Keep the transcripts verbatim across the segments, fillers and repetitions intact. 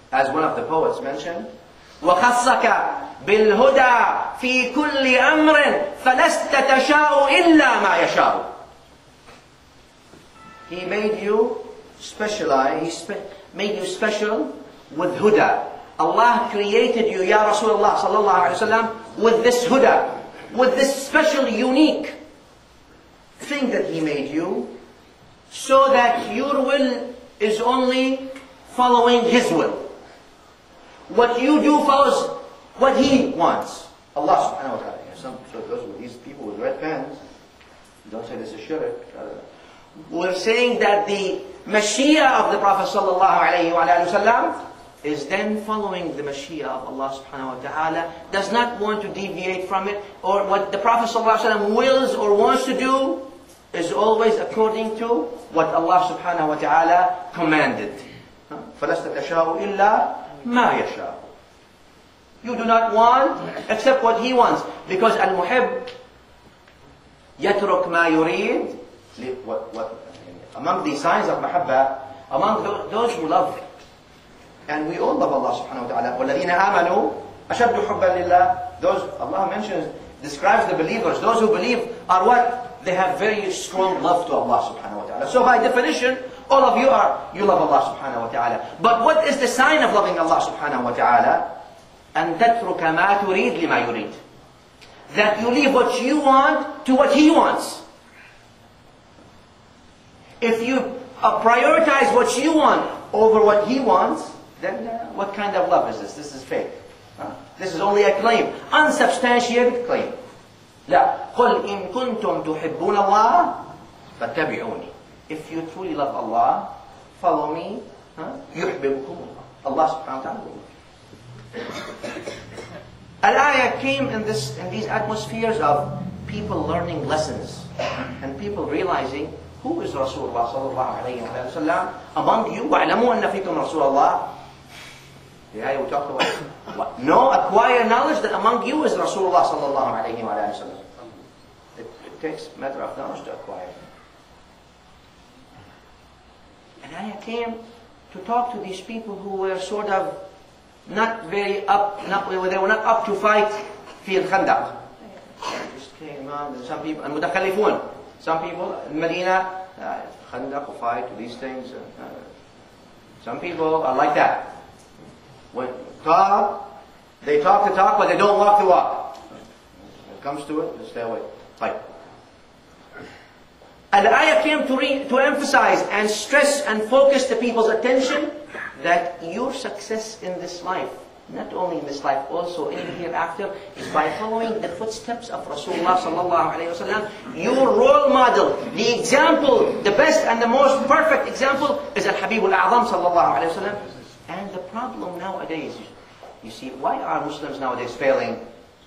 as one of the poets mentioned, وَخَصَّكَ بِالْهُدَى فِي كُلِّ أَمْرٍ فَلَسْتَ تَشَاءُ إِلَّا مَا يَشَاءُ. He made you specialize, He spe made you special with huda. Allah created you, Ya Rasulullah sallallahu alayhi wa sallam, with this huda, with this special, unique thing that He made you, so that your will is only following His will. What you do follows what He wants. Allah subhanahu wa ta'ala. Some so those with these people with red pens, don't say this is shirk. We're saying that the Mashiach of the Prophet sallallahu alayhi wa sallam is then following the Mashiach of Allah subhanahu wa ta'ala, does not want to deviate from it, or what the Prophet sallallahu alayhi wa sallam wills or wants to do is always according to what Allah subhanahu wa ta'ala commanded. فَلَسْتَ تَشَاءُ إِلَّا مَا يَشَاءُ. You do not want except what He wants. Because al-muhib يَتْرُكْ مَا يُرِيد. What, what, among the signs of mahabba, among those who love, and we all love Allah subhanahu wa ta'ala, وَالَّذِينَ آمَنُوا أَشَدُّ حُبًّا لِلَّهِ. Those, Allah mentions, describes the believers, those who believe are what? They have very strong love to Allah subhanahu wa ta'ala. So by definition, all of you are, you love Allah subhanahu wa ta'ala. But what is the sign of loving Allah subhanahu wa ta'ala? أَن تَتْرُكَ مَا تُرِيد لِمَا يُرِيد. That you leave what you want to what He wants. If you uh, prioritize what you want over what He wants, then uh, what kind of love is this? This is fake. Uh, this is only a claim, unsubstantiated claim. لا قل إن كنتم تحبون الله فاتبعوني. If you truly love Allah, follow me. يحببكم الله. Allah subhanahu wa ta'ala. Al-ayah came in this in these atmospheres of people learning lessons and people realizing who is Rasulullah sallallahu alayhi wa sallam among you. وَاعْلَمُوا أَنَّ فِيكُمْ رَسُولَ اللَّهِ. The ayah we talked about. What? No, acquire knowledge that among you is Rasulullah sallallahu alayhi wa sallam. It, it takes a matter of knowledge to acquire. And ayah came to talk to these people who were sort of not very up, not, they were not up to fight في الخندق. Just came on, some people, المتخلفون. Some people in Medina, uh, khandaq, fight, these things. Uh, some people are like that. When talk, they talk the talk, but they don't walk the walk. When it comes to it, just stay away. Fight. And the ayah came to, re to emphasize and stress and focus the people's attention that your success in this life, not only in this life, also in the hereafter, is by following the footsteps of Rasulullah sallallahu alayhi wa sallam. Your role model, the example, the best and the most perfect example is Al-Habib Al-A'zam sallallahu alayhi wa sallam. And the problem nowadays, you see, why are Muslims nowadays failing?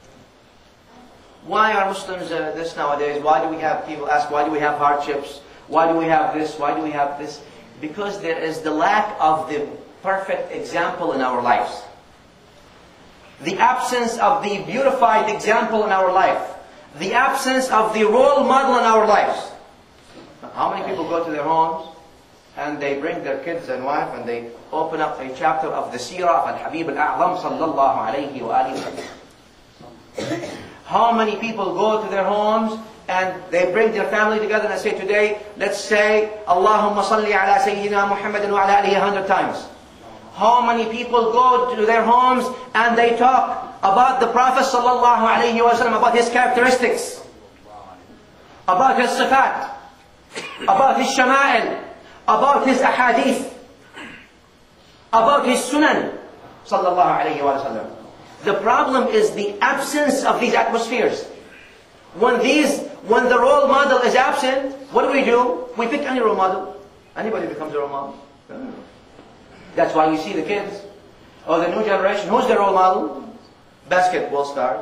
Why are Muslims uh, this nowadays? Why do we have, people ask, why do we have hardships? Why do we have this? Why do we have this? Because there is the lack of the perfect example in our lives. The absence of the beautified example in our life. The absence of the role model in our lives. How many people go to their homes and they bring their kids and wife and they open up a chapter of the seerah of Al-Habib Al-A'zam sallallahu alayhi wa alihi. How many people go to their homes and they bring their family together and say, today, let's say, Allahumma salli ala Sayyidina Muhammadin wa ala alihi a hundred times. How many people go to their homes and they talk about the Prophet sallallahu alayhi wa sallam, about his characteristics, about his sifat, about his shama'il, about his ahadith, about his sunan, sallallahu alayhi wa sallam. The problem is the absence of these atmospheres. When these, when the role model is absent, what do we do? We pick any role model. Anybody becomes a role model. That's why you see the kids, or the new generation, who's their role model? Basketball stars,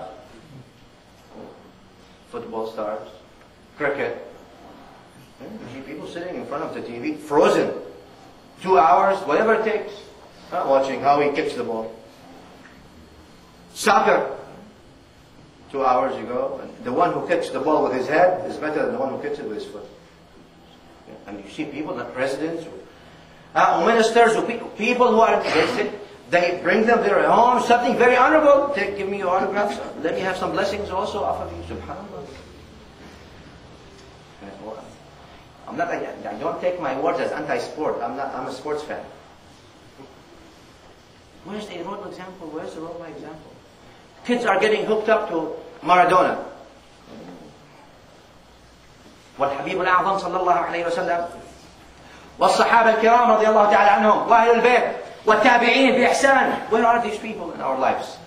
football stars, cricket. You see people sitting in front of the T V, frozen, two hours, whatever it takes, watching how he kicks the ball. Soccer, two hours you go, and the one who kicks the ball with his head is better than the one who kicks it with his foot. And you see people, not presidents, uh, ministers, or people who are, they sit, They bring them their home, something very honorable. Take, give me your autographs. Let me have some blessings also off of you. Subhanallah. I'm not. I don't take my words as anti-sport. I'm not. I'm a sports fan. Where's the role example? Where's the role example? Kids are getting hooked up to Maradona. والحبيب الأعظم صلى الله عليه وسلم والصحابة الكرام رضي الله تعالى عنهم وأهل البيت والتابعين بإحسان. Where are these people in our lives?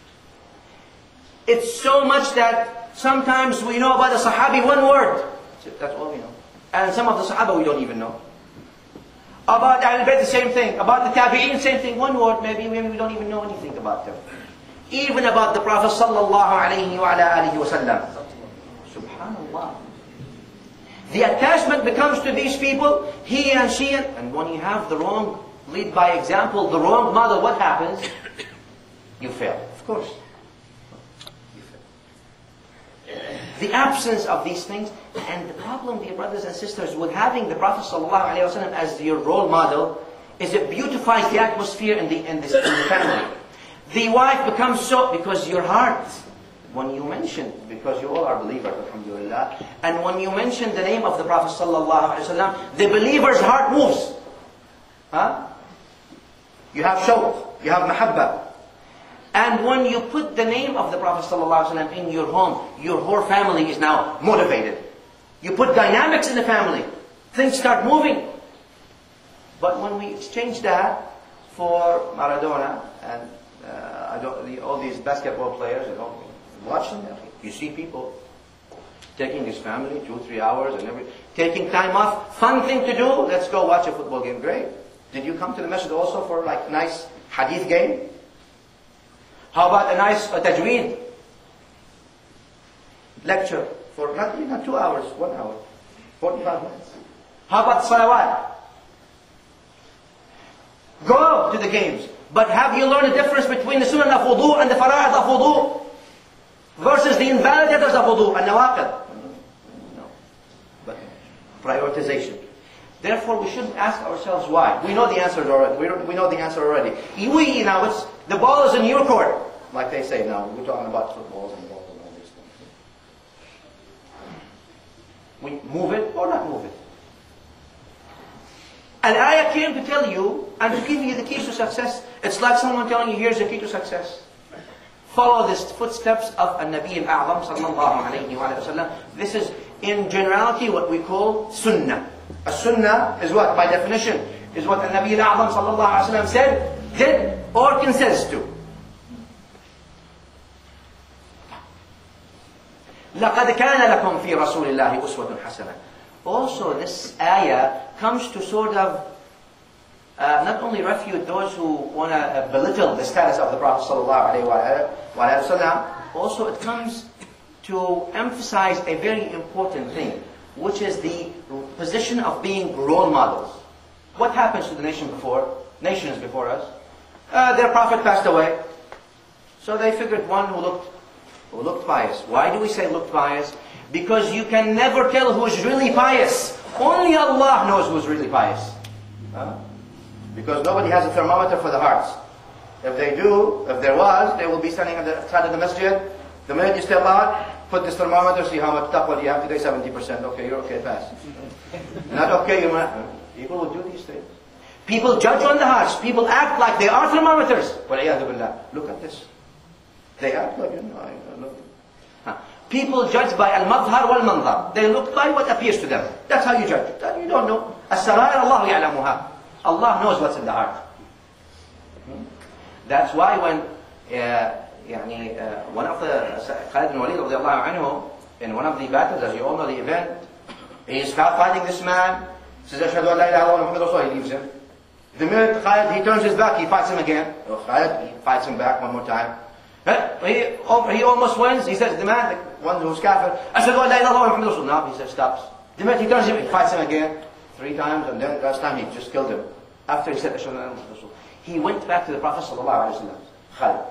It's so much that sometimes we know about the Sahabi one word. That's all we know. And some of the Sahaba we don't even know. About Ahl al-Bayt the same thing. About the Tabi'een same thing. One word maybe, maybe we don't even know anything about them. Even about the Prophet sallallahu alayhi wa ala alihi wa sallam. Subhanallah. The attachment becomes to these people, he and she, and when you have the wrong, lead by example, the wrong model, what happens? You fail, of course. You fail. The absence of these things, and the problem, dear brothers and sisters, with having the Prophet ﷺ as your role model, is it beautifies the atmosphere in the, in, this, in the family. The wife becomes so, because your heart, when you mention, because you all are believers, alhamdulillah, and when you mention the name of the Prophet ﷺ, the believer's heart moves. Huh? You have shawq, you have mahabba. And when you put the name of the Prophet ﷺ in your home, your whole family is now motivated. You put dynamics in the family, things start moving. But when we exchange that for Maradona and uh, I don't, the, all these basketball players, you know, watch them. You see people taking his family two, three hours and every taking time off. Fun thing to do. Let's go watch a football game. Great. Did you come to the masjid also for like nice hadith game? How about a nice uh, tajweed lecture for not, not two hours, one hour, forty-five minutes? How about salawat? Go to the games. But have you learned the difference between the sunnah of wudu and the fara'id of wudu? Versus the invalidators of wudu and nawaqid. No. But prioritization. Therefore, we shouldn't ask ourselves why. We know the answers already. We, we know the answer already. We, now, it's, the ball is in your court. Like they say now. We're talking about footballs and balls and all these things. We move it or not move it. An ayah came to tell you and to give you the keys to success. It's like someone telling you, here's the key to success. Follow the footsteps of An-Nabi al-A'zam sallallahu alayhi wa sallam. This is in generality what we call sunnah. A sunnah is what? By definition, is what An-Nabi al-A'zam sallallahu alayhi wa sallam said, did, or consents to. لَقَدْ كَانَ لَكُمْ فِي رَسُولِ اللَّهِ أُسْوَةٌ حَسَنَةٌ. Also, this ayah comes to sort of Uh, not only refute those who want to uh, belittle the status of the Prophet sallallahu alaihi wasallam, also it comes to emphasize a very important thing, which is the position of being role models. What happens to the nation before, nations before us? Uh, their prophet passed away, so they figured one who looked, who looked pious. Why do we say looked pious? Because you can never tell who's really pious. Only Allah knows who's really pious. Huh? Because nobody has a thermometer for the hearts. If they do, if there was, they will be standing at the side of the masjid. The minute you step out, put this thermometer, see how much taqwa you have today, seventy percent. Okay, you're okay, pass. Not okay, you're not. People will do these things. People judge on the hearts. People act like they are thermometers. Look at this. They act like, you know, I look. Huh. People judge by al-madhar wal-manzar. They look by what appears to them. That's how you judge. You don't know. As-sarair Allah ya'lamuha. Allah knows what's in the heart. That's why when uh, يعني, uh, one of the Khalid bin Walid radiallahu anhu, in one of the battles, as you all know the event, he is fighting this man, says, Ashhadu an la ilaha illallah Muhammad Rasulullah, he leaves him. The minute Khalid, he turns his back, he fights him again. So Khalid, he fights him back one more time. He, he almost wins. He says, the man, the one who's kafir, Ashhadu an la ilaha illallah Muhammad Rasulullah. No, he says, stops. The minute he turns him, he fights him again. Three times, and then last time he just killed him. After he said, Ashhadu an la ilaha illallah Rasul. He went back to the Prophet sallallahu alayhi wa sallam, Khalid.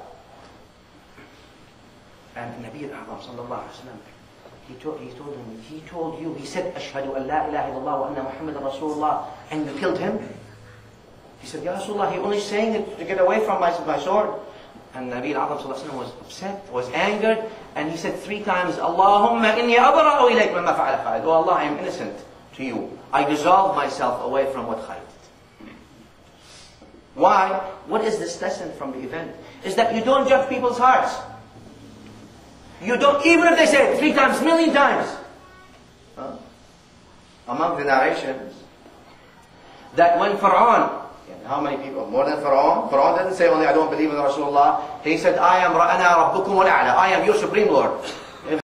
And Nabi al-A'zam sallallahu alayhi wa sallam, he told, he told him, he told you, he said, Ashhadu an la ilaha illallah wa anna Muhammadan Rasulullah, and you killed him? He said, Ya Rasulullah, he only saying it to get away from my, my sword. And Nabi al-Azam sallallahu alayhi wa sallam was upset, was angered, and he said three times, Allahumma inni abra'u ilayk mimma fa'ala Khalid. Oh Allah, I am innocent to you. I dissolve myself away from what Khalid did. Why? What is this lesson from the event? Is that you don't judge people's hearts. You don't, even if they say it three times, a million times. Huh? Among the narrations, that when Fir'aun, how many people? More than Fir'aun? Fir'aun didn't say only, I don't believe in Rasulullah. He said, I am Ra'ana Rabbukum wal-A'la. I am your Supreme Lord.